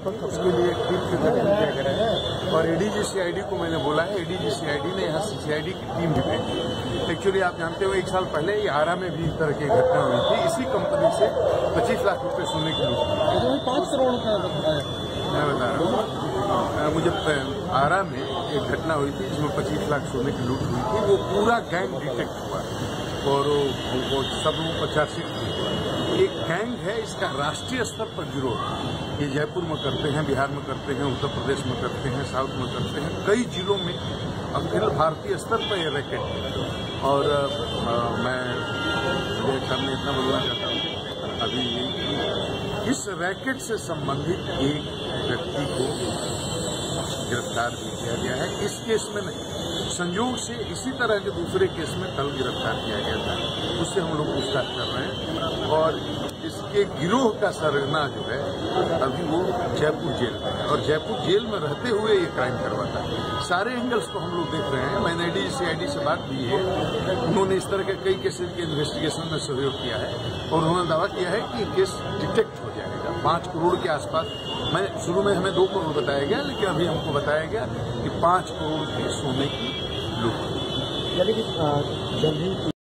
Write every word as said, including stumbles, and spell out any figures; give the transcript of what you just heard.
उसके लिए एक टीम का गठन किया गया है और एडीजी सीआईडी को मैंने बोला है। एडीजी सीआईडी ने यहाँ सीआईडी की टीम भी भेजी। एक्चुअली आप जानते हो एक साल पहले ही आरा में भी इस तरह की घटना हुई थी। इसी कंपनी से पच्चीस लाख रुपए सोने की लूट पाँच करोड़ का मैं बता रहा हूँ। मुझे आरा में एक घटना हुई थी जिसमें पच्चीस लाख सोने की लूट हुई थी। वो पूरा गैंग डिटेक्ट हुआ और वो सब लोग पचासी एक गैंग है। इसका राष्ट्रीय स्तर पर गिरोह ये जयपुर में करते हैं, बिहार में करते हैं, उत्तर प्रदेश में करते हैं, साउथ में करते हैं, कई जिलों में अखिल भारतीय स्तर पर ये रैकेट है। और आ, मैं ये करने इतना बोलना चाहता हूँ अभी कि इस रैकेट से संबंधित एक व्यक्ति को गिरफ्तार भी किया गया है। इस केस में नहीं, संयोग से इसी तरह के दूसरे केस में कल गिरफ्तार किया गया था, उससे हम लोग पूछताछ कर रहे हैं। और इसके गिरोह का सरगना जो है अभी वो जयपुर जेल में है और जयपुर जेल में रहते हुए ये क्राइम करवाता है। सारे एंगल्स को हम लोग देख रहे हैं। मैंने एडीजी सीआईडी से बात की है, उन्होंने इस तरह के कई केसेस के इन्वेस्टिगेशन में सहयोग किया है और उन्होंने दावा किया है कि केस डिटेक्ट हो जाएगा। पाँच करोड़ के आसपास, मैं शुरू में हमें दो करोड़ बताया गया, लेकिन अभी हमको बताया गया कि पाँच करोड़ के सोने की लूट। यानी कि जल्द ही